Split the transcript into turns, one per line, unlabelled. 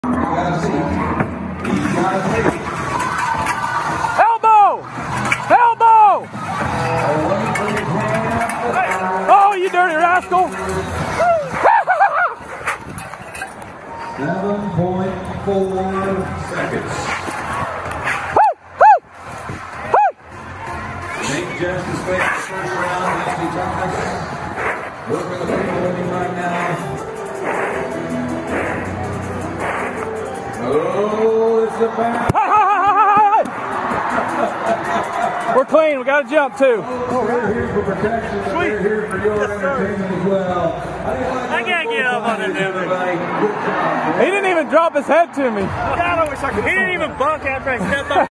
Elbow! Elbow! Oh, you dirty rascal!
7.4 seconds. Make justice for the first round. Nasty Tuckness. Working the people winning right now. Oh, it's a back.
We're clean. We got to jump too.
Oh, we're here for protection. We're here for your entertainment as well.
I can't get up on it, everybody.
He didn't even drop his head to me.
God, I wish I could. He didn't even buck after I stepped up.